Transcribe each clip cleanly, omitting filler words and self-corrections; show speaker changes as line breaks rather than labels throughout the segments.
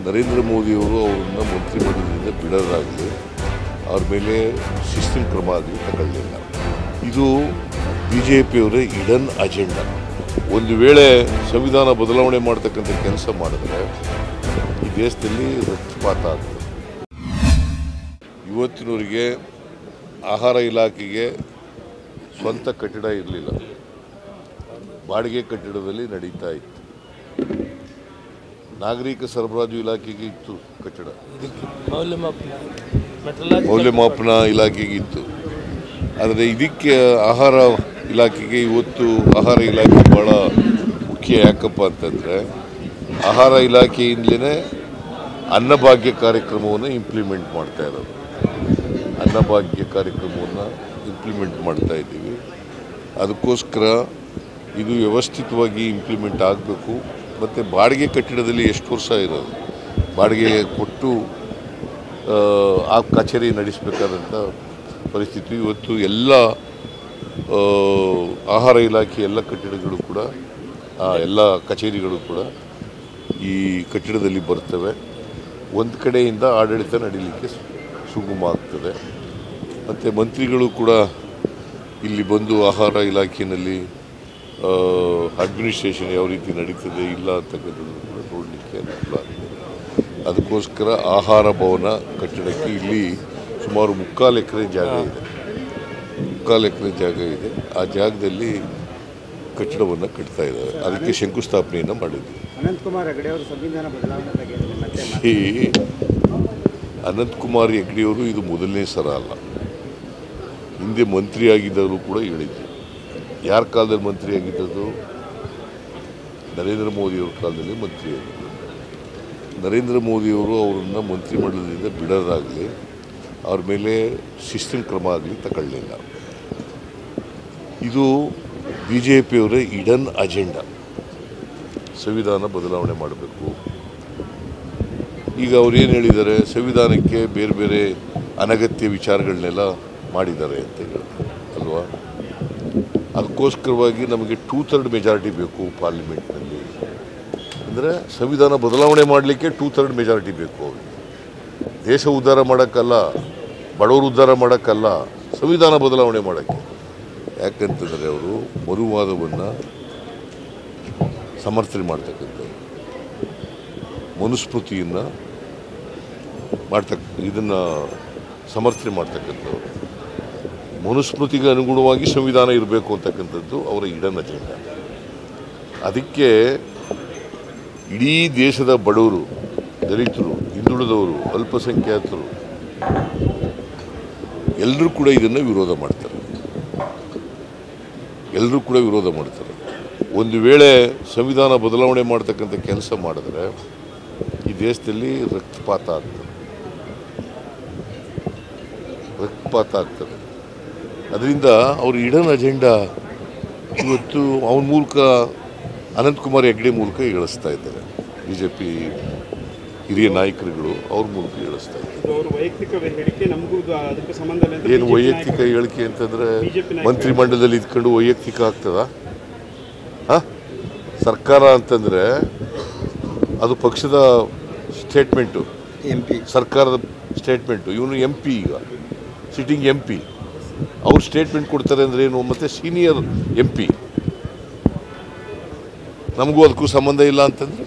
ನರೇಂದ್ರ ಮೋದಿಯವರು ಅವರನ್ನು ಮಂತ್ರಿಮಂಡಲದಿಂದ ಬಿಡೋದಾಗಲಿ ಅವ್ರ ಮೇಲೆ ಶಿಸ್ತಿನ ಕ್ರಮ ಆಗಲಿ ತಗೊಳ್ಳಿಲ್ಲ. ಇದು BJPಯವರ ಹಿಡನ್ ಅಜೆಂಡಾ. ಒಂದು ವೇಳೆ ಸಂವಿಧಾನ ಬದಲಾವಣೆ ಮಾಡ್ತಕ್ಕಂಥ ಕೆಲಸ ಮಾಡಿದ್ರೆ ಈ ದೇಶದಲ್ಲಿ ರಕ್ತಪಾತ ಆಗ್ತದೆ. ಇವತ್ತಿನವರಿಗೆ ಆಹಾರ ಇಲಾಖೆಗೆ ಸ್ವಂತ ಕಟ್ಟಡ ಇರಲಿಲ್ಲ, ಬಾಡಿಗೆ ಕಟ್ಟಡದಲ್ಲಿ ನಡೀತಾ ಇತ್ತು. ನಾಗರಿಕ ಸರಬರಾಜು ಇಲಾಖೆಗೆ ಇತ್ತು ಕಟ್ಟಡ, ಮೌಲ್ಯಮಾಪನ ಇಲಾಖೆಗೆ ಇತ್ತು. ಆದರೆ ಇದಕ್ಕೆ ಆಹಾರ ಇಲಾಖೆಗೆ ಇವತ್ತು ಆಹಾರ ಇಲಾಖೆ ಭಾಳ ಮುಖ್ಯ. ಯಾಕಪ್ಪ ಅಂತಂದರೆ ಆಹಾರ ಇಲಾಖೆಯಿಂದಲೇ ಅನ್ನಭಾಗ್ಯ ಕಾರ್ಯಕ್ರಮವನ್ನು ಇಂಪ್ಲಿಮೆಂಟ್ ಮಾಡ್ತಾ ಇರೋದು. ಅನ್ನಭಾಗ್ಯ ಕಾರ್ಯಕ್ರಮವನ್ನು ಇಂಪ್ಲಿಮೆಂಟ್ ಮಾಡ್ತಾ ಇದ್ದೀವಿ. ಅದಕ್ಕೋಸ್ಕರ ಇದು ವ್ಯವಸ್ಥಿತವಾಗಿ ಇಂಪ್ಲಿಮೆಂಟ್ ಆಗಬೇಕು. ಮತ್ತು ಬಾಡಿಗೆ ಕಟ್ಟಡದಲ್ಲಿ ಎಷ್ಟು ವರ್ಷ ಇರೋದು, ಬಾಡಿಗೆ ಕೊಟ್ಟು ಆ ಕಚೇರಿ ನಡೆಸಬೇಕಾದಂಥ ಪರಿಸ್ಥಿತಿ. ಇವತ್ತು ಎಲ್ಲ ಆಹಾರ ಇಲಾಖೆ ಎಲ್ಲ ಕಟ್ಟಡಗಳು ಕೂಡ ಎಲ್ಲ ಕಚೇರಿಗಳು ಕೂಡ ಈ ಕಟ್ಟಡದಲ್ಲಿ ಬರ್ತವೆ. ಒಂದು ಕಡೆಯಿಂದ ಆಡಳಿತ ನಡೀಲಿಕ್ಕೆ ಸುಗಮ ಆಗ್ತದೆ. ಮತ್ತು ಮಂತ್ರಿಗಳು ಕೂಡ ಇಲ್ಲಿ ಬಂದು ಆಹಾರ ಇಲಾಖೆಯಲ್ಲಿ ಅಡ್ಮಿನಿಸ್ಟ್ರೇಷನ್ ಯಾವ ರೀತಿ ನಡೀತದೆ ಇಲ್ಲ ಅಂತಕ್ಕಂಥದ್ದು ಕೂಡ ನೋಡಲಿಕ್ಕೆ ಅನುಕೂಲ ಆಗ್ತದೆ. ಅದಕ್ಕೋಸ್ಕರ ಆಹಾರ ಭವನ ಕಟ್ಟಡಕ್ಕೆ ಇಲ್ಲಿ ಸುಮಾರು 3/4 ಎಕರೆ ಜಾಗ ಇದೆ. 3/4 ಎಕರೆ ಜಾಗ ಇದೆ. ಆ ಜಾಗದಲ್ಲಿ ಕಟ್ಟಡವನ್ನು ಕಟ್ತಾ ಇದ್ದಾರೆ. ಅದಕ್ಕೆ ಶಂಕುಸ್ಥಾಪನೆಯನ್ನು ಮಾಡಿದ್ವಿ. ಅನಂತಕುಮಾರ್ ಹೆಗಡೆಯವರು ಇದು ಮೊದಲನೇ ಸಲ ಅಲ್ಲ, ಹಿಂದೆ ಮಂತ್ರಿ ಆಗಿದ್ದವರು ಕೂಡ ಹೇಳಿದ್ರು. ಯಾರ ಕಾಲದಲ್ಲಿ ಮಂತ್ರಿ ಆಗಿದ್ದದ್ದು? ನರೇಂದ್ರ ಮೋದಿಯವ್ರ ಕಾಲದಲ್ಲಿ ಮಂತ್ರಿ ಆಗಿದ್ದರು. ನರೇಂದ್ರ ಮೋದಿಯವರು ಅವರನ್ನು ಮಂತ್ರಿಮಂಡಲದಿಂದ ಬಿಡೋದಾಗಲಿ ಅವ್ರ ಮೇಲೆ ಶಿಸ್ತಿನ ಕ್ರಮ ಆಗಲಿ ತಗೊಳ್ಳಿಲ್ಲ. ಇದು BJPಯವರ ಹಿಡನ್ ಅಜೆಂಡಾ. ಸಂವಿಧಾನ ಬದಲಾವಣೆ ಮಾಡಬೇಕು. ಈಗ ಅವ್ರು ಏನು ಹೇಳಿದ್ದಾರೆ, ಸಂವಿಧಾನಕ್ಕೆ ಬೇರೆ ಬೇರೆ ಅನಗತ್ಯ ವಿಚಾರಗಳನ್ನೆಲ್ಲ ಮಾಡಿದ್ದಾರೆ ಅಂತ ಹೇಳ್ತಾರೆ ಅಲ್ವಾ. ಅದಕ್ಕೋಸ್ಕರವಾಗಿ ನಮಗೆ 2/3 ಮೆಜಾರಿಟಿ ಬೇಕು ಪಾರ್ಲಿಮೆಂಟ್ನಲ್ಲಿ. ಅಂದರೆ ಸಂವಿಧಾನ ಬದಲಾವಣೆ ಮಾಡಲಿಕ್ಕೆ 2/3 ಮೆಜಾರಿಟಿ ಬೇಕು. ಅವ್ರಿಗೆ ದೇಶ ಉದ್ಧಾರ ಮಾಡೋಕ್ಕಲ್ಲ, ಬಡವರು ಉದ್ಧಾರ ಮಾಡೋಕ್ಕಲ್ಲ, ಸಂವಿಧಾನ ಬದಲಾವಣೆ ಮಾಡೋಕ್ಕೆ. ಯಾಕಂತಂದರೆ ಅವರು ಮರುವಾದವನ್ನು ಸಮರ್ಥನೆ ಮಾಡ್ತಕ್ಕಂಥದ್ದು, ಮನುಸ್ಮೃತಿಯನ್ನು ಇದನ್ನು ಸಮರ್ಥನೆ ಮಾಡ್ತಕ್ಕಂಥವ್ರು. ಮನುಸ್ಮೃತಿಗೆ ಅನುಗುಣವಾಗಿ ಸಂವಿಧಾನ ಇರಬೇಕು ಅಂತಕ್ಕಂಥದ್ದು ಅವರ ಹಿಡನ್ ಅಜೆಂಡಾ. ಅದಕ್ಕೆ ಇಡೀ ದೇಶದ ಬಡವರು, ದಲಿತರು, ಹಿಂದುಳಿದವರು, ಅಲ್ಪಸಂಖ್ಯಾತರು ಎಲ್ಲರೂ ಕೂಡ ಇದನ್ನು ವಿರೋಧ ಮಾಡ್ತಾರೆ. ಒಂದು ವೇಳೆ ಸಂವಿಧಾನ ಬದಲಾವಣೆ ಮಾಡ್ತಕ್ಕಂಥ ಕೆಲಸ ಮಾಡಿದ್ರೆ ಈ ದೇಶದಲ್ಲಿ ರಕ್ತಪಾತ ಆಗ್ತದೆ. ಅದರಿಂದ ಅವ್ರ ಹಿಡನ್ ಅಜೆಂಡಾ ಇವತ್ತು ಅವನ ಮೂಲಕ ಅನಂತಕುಮಾರ್ ಹೆಗಡೆ ಮೂಲಕ ಹೇಳಿಸ್ತಾ ಇದ್ದಾರೆ. BJP ಹಿರಿಯ ನಾಯಕರುಗಳು ಅವ್ರ ಮೂಲಕ ಹೇಳಿಸ್ತಾ ಇದ್ದಾರೆ. ಏನು ವೈಯಕ್ತಿಕ ಹೇಳಿಕೆ ಅಂತಂದರೆ ಮಂತ್ರಿಮಂಡಲದಲ್ಲಿ ಇದ್ಕೊಂಡು ವೈಯಕ್ತಿಕ ಆಗ್ತದ? ಸರ್ಕಾರ ಅಂತಂದರೆ ಅದು ಪಕ್ಷದ ಸ್ಟೇಟ್ಮೆಂಟು, ಸರ್ಕಾರದ ಸ್ಟೇಟ್ಮೆಂಟು. ಇವನು MP, ಈಗ ಸಿಟ್ಟಿಂಗ್ MP, ಅವ್ರು ಸ್ಟೇಟ್ಮೆಂಟ್ ಕೊಡ್ತಾರೆ ಅಂದರೆ ಏನು? ಮತ್ತು ಸೀನಿಯರ್ MP, ನಮಗೂ ಅದಕ್ಕೂ ಸಂಬಂಧ ಇಲ್ಲ ಅಂತಂದರೆ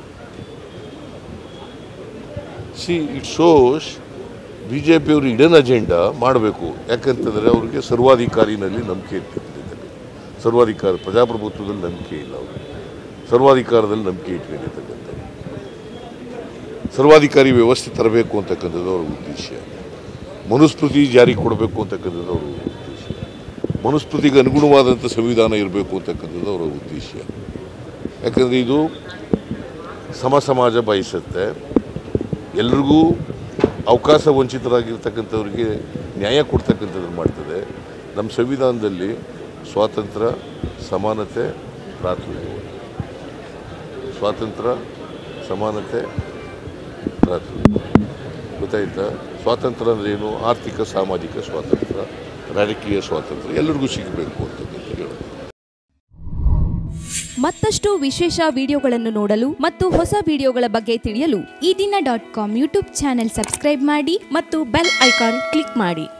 ಇಟ್ ಶೋಸ್ BJPಯವರು ಹಿಡನ್ ಅಜೆಂಡಾ ಮಾಡಬೇಕು. ಯಾಕಂತಂದರೆ ಅವ್ರಿಗೆ ಸರ್ವಾಧಿಕಾರಿನಲ್ಲಿ ನಂಬಿಕೆ ಇಟ್ಕೊಂಡಿದ್ದಾರೆ. ಪ್ರಜಾಪ್ರಭುತ್ವದಲ್ಲಿ ನಂಬಿಕೆ ಇಲ್ಲ ಅವ್ರಿಗೆ. ಸರ್ವಾಧಿಕಾರದಲ್ಲಿ ನಂಬಿಕೆ ಇಟ್ಕೊಂಡಿರ್ತಕ್ಕಂಥ ಸರ್ವಾಧಿಕಾರಿ ವ್ಯವಸ್ಥೆ ತರಬೇಕು ಅಂತಕ್ಕಂಥದ್ದು ಅವ್ರ ಉದ್ದೇಶ. ಮನುಸ್ಮೃತಿ ಜಾರಿ ಕೊಡಬೇಕು ಅಂತಕ್ಕಂಥದ್ದು ಅವರ ಉದ್ದೇಶ. ಮನುಸ್ಮೃತಿಗೆ ಅನುಗುಣವಾದಂಥ ಸಂವಿಧಾನ ಇರಬೇಕು ಅಂತಕ್ಕಂಥದ್ದು ಅವರ ಉದ್ದೇಶ. ಯಾಕಂದರೆ ಇದು ಸಮಾಜ ಬಯಸುತ್ತೆ. ಎಲ್ರಿಗೂ ಅವಕಾಶ ವಂಚಿತರಾಗಿರ್ತಕ್ಕಂಥವ್ರಿಗೆ ನ್ಯಾಯ ಕೊಡ್ತಕ್ಕಂಥದ್ದು ಮಾಡ್ತದೆ. ನಮ್ಮ ಸಂವಿಧಾನದಲ್ಲಿ ಸ್ವಾತಂತ್ರ್ಯ, ಸಮಾನತೆ, ಭ್ರಾತೃತ್ವ. ಗೊತ್ತಾಯ್ತಾ? ಸ್ವಾತಂತ್ರ್ಯ ಅಂದರೆ ಏನು? ಆರ್ಥಿಕ ಸಾಮಾಜಿಕ ಸ್ವಾತಂತ್ರ್ಯ, ರಾಜಕೀಯ ಸ್ವಾತಂತ್ರ್ಯ ಎಲ್ಲರಿಗೂ ಸಿಗಬೇಕು ಅಂತಕ್ಕಂಥ ಹೇಳೋದು.
ಮತ್ತಷ್ಟು ವಿಶೇಷ ವಿಡಿಯೋಗಳನ್ನು ನೋಡಲು ಮತ್ತು ಹೊಸ ವಿಡಿಯೋಗಳ ಬಗ್ಗೆ ತಿಳಿಯಲು
ಈ ದಿನ .com ಯೂಟ್ಯೂಬ್ ಚಾನೆಲ್ ಸಬ್ಸ್ಕ್ರೈಬ್ ಮಾಡಿ ಮತ್ತು ಬೆಲ್ ಐಕಾನ್ ಕ್ಲಿಕ್ ಮಾಡಿ.